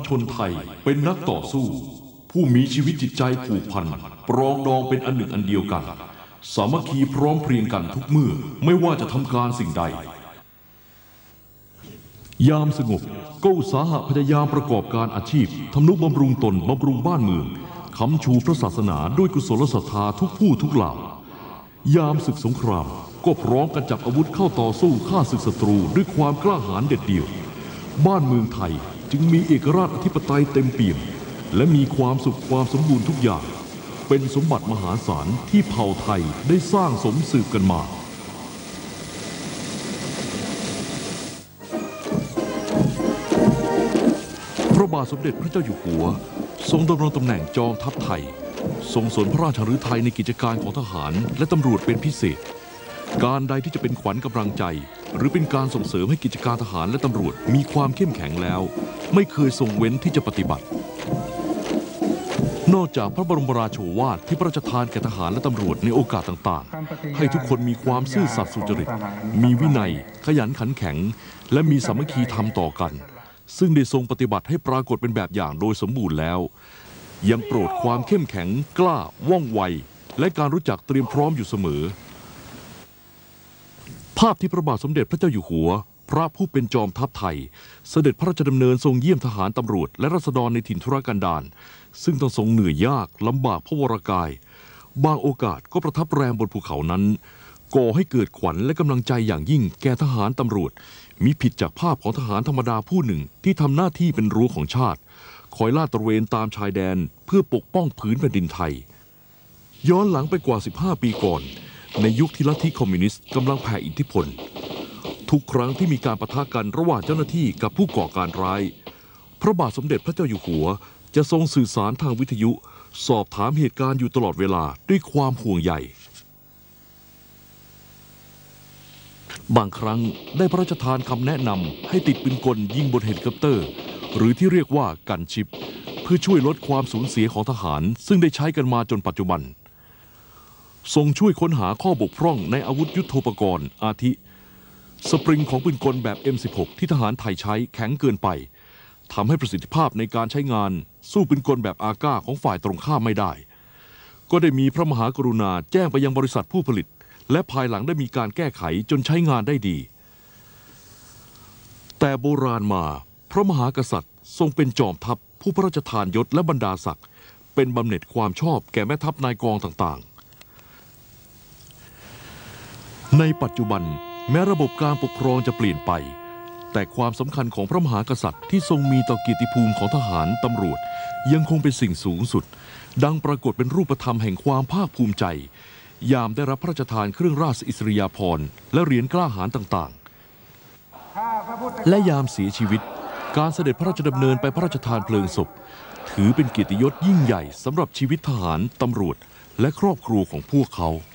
ชนไทยเป็นนักต่อสู้ผู้มีชีวิตจิตใจผูกพันปรองดองเป็นอันหนึ่งอันเดียวกันสามัคคีพร้อมเพรียงกันทุกเมื่อไม่ว่าจะทำการสิ่งใดยามสงบก็อุตสาหะพยายามประกอบการอาชีพทำนุบำรุงตนบำรุงบ้านเมืองค้ำชูพระศาสนาด้วยกุศลศรัทธาทุกผู้ทุกเหล่ายามศึกสงครามก็พร้อมกันจับอาวุธเข้าต่อสู้ฆ่าศึกศัตรูด้วยความกล้าหาญเด็ดเดี่ยวบ้านเมืองไทยจึงมีเอกราชอธิปไตยเต็มเปี่ยมและมีความสุขความสมบูรณ์ทุกอย่างเป็นสมบัติมหาศาลที่เผ่าไทยได้สร้างสมสืบกันมาพระบาทสมเด็จพระเจ้าอยู่หัวทรงดำรงตำแหน่งจอมทัพไทยทรงสนพระราชฤทัยในกิจการของทหารและตำรวจเป็นพิเศษการใดที่จะเป็นขวัญกำลังใจหรือเป็นการส่งเสริมให้กิจการทหารและตำรวจมีความเข้มแข็งแล้วไม่เคยทรงเว้นที่จะปฏิบัตินอกจากพระบรมราโชวาทที่พระราชทานแก่ทหารและตำรวจในโอกาสต่างๆให้ทุกคนมีความซื่อสัตย์สุจริตมีวินัยขยันขันแข็งและมีสามัคคีธรรมต่อกันซึ่งได้ทรงปฏิบัติให้ปรากฏเป็นแบบอย่างโดยสมบูรณ์แล้วยังโปรดความเข้มแข็งกล้าว่องไวและการรู้จักเตรียมพร้อมอยู่เสมอภาพที่พระบาทสมเด็จพระเจ้าอยู่หัวพระผู้เป็นจอมทัพไทยเสด็จพระราชดำเนินทรงเยี่ยมทหารตำรวจและราษฎรในถิ่นทุรกันดารซึ่งต้องทรงเหนื่อยยากลำบากพระวรกายบางโอกาสก็ประทับแรมบนภูเขานั้นก่อให้เกิดขวัญและกำลังใจอย่างยิ่งแก่ทหารตำรวจมิผิดจากภาพของทหารธรรมดาผู้หนึ่งที่ทำหน้าที่เป็นรั้วของชาติคอยลาดตระเวนตามชายแดนเพื่อปกป้องผืนแผ่นดินไทยย้อนหลังไปกว่า15ปีก่อนในยุคที่ลัทธิคอมมิวนิสต์กำลังแผ่อิทธิพลทุกครั้งที่มีการปะทะกันระหว่างเจ้าหน้าที่กับผู้ก่อการร้ายพระบาทสมเด็จพระเจ้าอยู่หัวจะทรงสื่อสารทางวิทยุสอบถามเหตุการณ์อยู่ตลอดเวลาด้วยความห่วงใยบางครั้งได้พระราชทานคำแนะนำให้ติดปืนกลยิงบนเฮลิคอปเตอร์หรือที่เรียกว่ากันชิปเพื่อช่วยลดความสูญเสียของทหารซึ่งได้ใช้กันมาจนปัจจุบันทรงช่วยค้นหาข้อบกพร่องในอาวุธยุทโธปกรณ์อาทิสปริงของปืนกลแบบ M16 ที่ทหารไทยใช้แข็งเกินไปทำให้ประสิทธิภาพในการใช้งานสู้ปืนกลแบบอาก้าของฝ่ายตรงข้ามไม่ได้ก็ได้มีพระมหากรุณาแจ้งไปยังบริษัทผู้ผลิตและภายหลังได้มีการแก้ไขจนใช้งานได้ดีแต่โบราณมาพระมหากษัตริย์ทรงเป็นจอมทัพผู้พระราชทานยศและบรรดาศักดิ์เป็นบำเหน็จความชอบแก่แม่ทัพนายกองต่างๆในปัจจุบันแม้ระบบการปกครองจะเปลี่ยนไปแต่ความสำคัญของพระมหากษัตริย์ที่ทรงมีต่อเกียรติภูมิของทหารตำรวจยังคงเป็นสิ่งสูงสุดดังปรากฏเป็นรูปธรรมแห่งความภาคภูมิใจยามได้รับพระราชทานเครื่องราชอิสริยาภรณ์และเหรียญกล้าหาญต่างๆและยามเสียชีวิตการเสด็จพระราชดำเนินไปพระราชทานเพลิงศพถือเป็นเกียรติยศยิ่งใหญ่สำหรับชีวิตทหารตำรวจและครอบครัวของพวกเขา